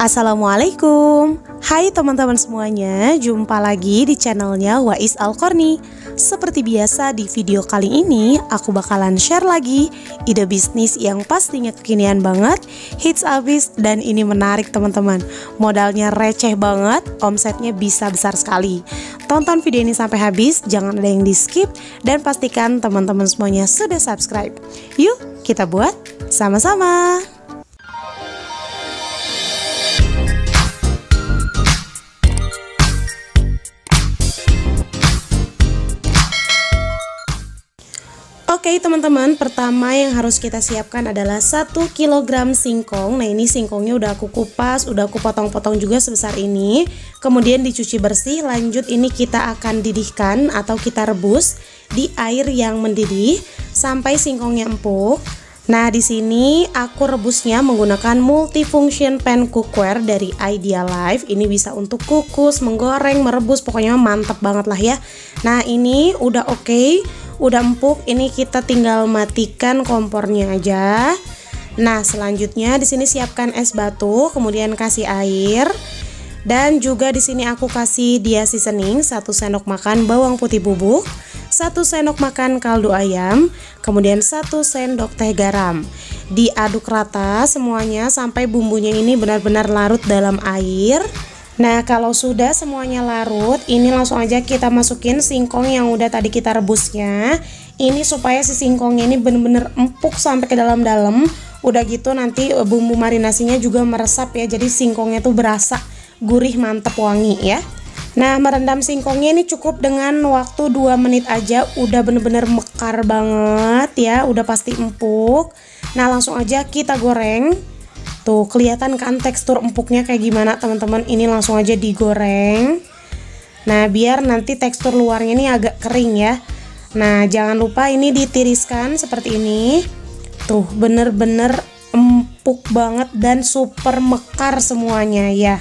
Assalamualaikum. Hai teman-teman semuanya, jumpa lagi di channelnya Wais Al-Qarni. Seperti biasa di video kali ini aku bakalan share lagi ide bisnis yang pastinya kekinian banget, hits abis, dan ini menarik teman-teman. Modalnya receh banget, omsetnya bisa besar sekali. Tonton video ini sampai habis, jangan ada yang di skip, dan pastikan teman-teman semuanya sudah subscribe. Yuk kita buat sama-sama. Oke teman-teman, pertama yang harus kita siapkan adalah 1 kg singkong. Nah ini singkongnya udah aku kupas, udah aku potong-potong juga sebesar ini. Kemudian dicuci bersih, lanjut ini kita akan didihkan atau kita rebus di air yang mendidih sampai singkongnya empuk. Nah di sini aku rebusnya menggunakan multifunction pan cookware dari Idea Life. Ini bisa untuk kukus, menggoreng, merebus, pokoknya mantap banget lah ya. Nah ini udah oke. Udah empuk, ini kita tinggal matikan kompornya aja. Nah, selanjutnya di sini siapkan es batu, kemudian kasih air. Dan juga di sini aku kasih dia seasoning 1 sendok makan bawang putih bubuk, 1 sendok makan kaldu ayam, kemudian 1 sendok teh garam. Diaduk rata semuanya sampai bumbunya ini benar-benar larut dalam air. Nah kalau sudah semuanya larut, ini langsung aja kita masukin singkong yang udah tadi kita rebusnya. Ini supaya si singkongnya ini bener-bener empuk sampai ke dalam-dalam. Udah gitu nanti bumbu marinasinya juga meresap ya, jadi singkongnya tuh berasa gurih, mantep, wangi ya. Nah merendam singkongnya ini cukup dengan waktu 2 menit aja, udah bener-bener mekar banget ya, udah pasti empuk. Nah langsung aja kita goreng. Tuh kelihatan kan tekstur empuknya kayak gimana teman-teman. Ini langsung aja digoreng. Nah biar nanti tekstur luarnya ini agak kering ya. Nah jangan lupa ini ditiriskan seperti ini. Tuh bener-bener empuk banget dan super mekar semuanya ya.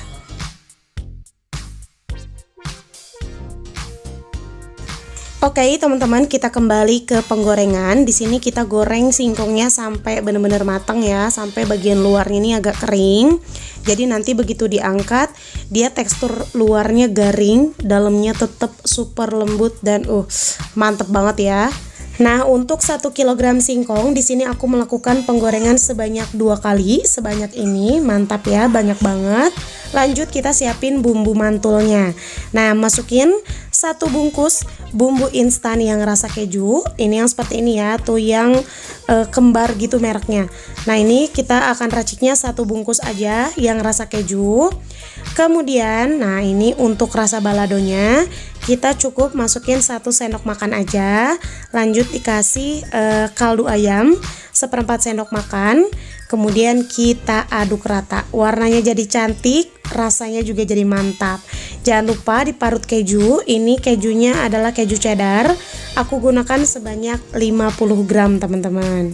Oke teman-teman, kita kembali ke penggorengan. Di sini kita goreng singkongnya sampai benar-benar matang ya, sampai bagian luarnya ini agak kering. Jadi nanti begitu diangkat, dia tekstur luarnya garing, dalamnya tetap super lembut dan mantep banget ya. Nah untuk 1 kg singkong di sini aku melakukan penggorengan sebanyak 2 kali, sebanyak ini, mantap ya, banyak banget. Lanjut kita siapin bumbu mantulnya. Nah masukin 1 bungkus bumbu instan yang rasa keju. Ini yang seperti ini ya, tuh yang kembar gitu mereknya. Nah ini kita akan raciknya 1 bungkus aja yang rasa keju. Kemudian nah ini untuk rasa baladonya kita cukup masukin 1 sendok makan aja. Lanjut dikasih kaldu ayam 1/4 sendok makan. Kemudian kita aduk rata, warnanya jadi cantik, rasanya juga jadi mantap. Jangan lupa diparut keju. Ini kejunya adalah keju cheddar. Aku gunakan sebanyak 50 gram teman-teman.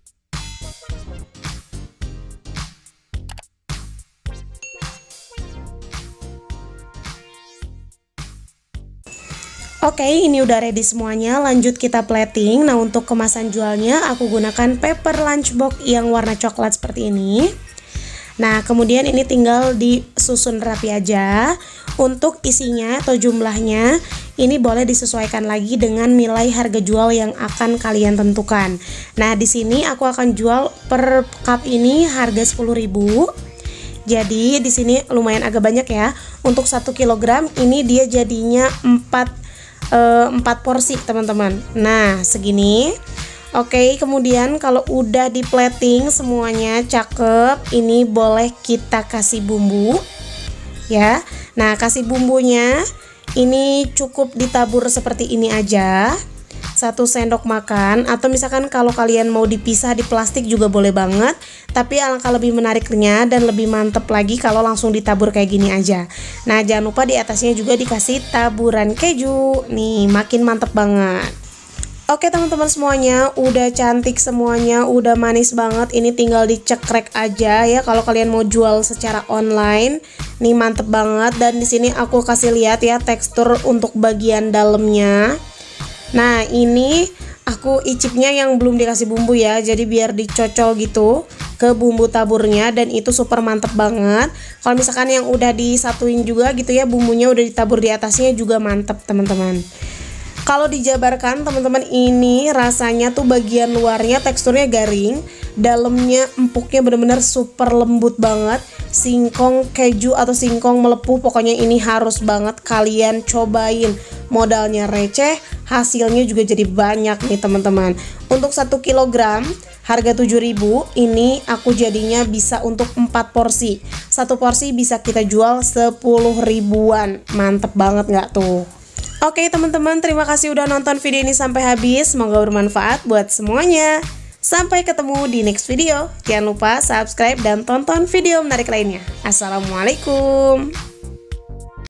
Oke, ini udah ready semuanya. Lanjut kita plating. Nah untuk kemasan jualnya aku gunakan paper lunchbox yang warna coklat seperti ini. Nah kemudian ini tinggal disusun rapi aja. Untuk isinya atau jumlahnya ini boleh disesuaikan lagi dengan nilai harga jual yang akan kalian tentukan. Nah di sini aku akan jual per cup ini harga 10.000. Jadi di sini lumayan agak banyak ya. Untuk 1 kg ini dia jadinya 4 porsi teman-teman. Nah segini. Oke, kemudian kalau udah di plating semuanya cakep, ini boleh kita kasih bumbu ya. Nah kasih bumbunya ini cukup ditabur seperti ini aja, 1 sendok makan. Atau misalkan kalau kalian mau dipisah di plastik juga boleh banget, tapi alangkah lebih menariknya dan lebih mantep lagi kalau langsung ditabur kayak gini aja. Nah jangan lupa di atasnya juga dikasih taburan keju. Nih makin mantep banget. Oke teman-teman semuanya, udah cantik semuanya, udah manis banget. Ini tinggal dicekrek aja ya kalau kalian mau jual secara online. Nih mantep banget. Dan di sini aku kasih lihat ya tekstur untuk bagian dalamnya. Nah ini aku icipnya yang belum dikasih bumbu ya, jadi biar dicocol gitu ke bumbu taburnya, dan itu super mantep banget. Kalau misalkan yang udah disatuin juga gitu ya, bumbunya udah ditabur di atasnya juga mantep teman-teman. Kalau dijabarkan teman-teman, ini rasanya tuh bagian luarnya teksturnya garing, dalamnya empuknya bener-bener super lembut banget. Singkong keju atau singkong melepuh, pokoknya ini harus banget kalian cobain. Modalnya receh, hasilnya juga jadi banyak nih teman-teman. Untuk 1 kg harga 7.000, ini aku jadinya bisa untuk 4 porsi. Satu porsi bisa kita jual 10 ribuan. Mantep banget nggak tuh? Oke teman-teman, terima kasih udah nonton video ini sampai habis. Semoga bermanfaat buat semuanya. Sampai ketemu di next video. Jangan lupa subscribe dan tonton video menarik lainnya. Assalamualaikum.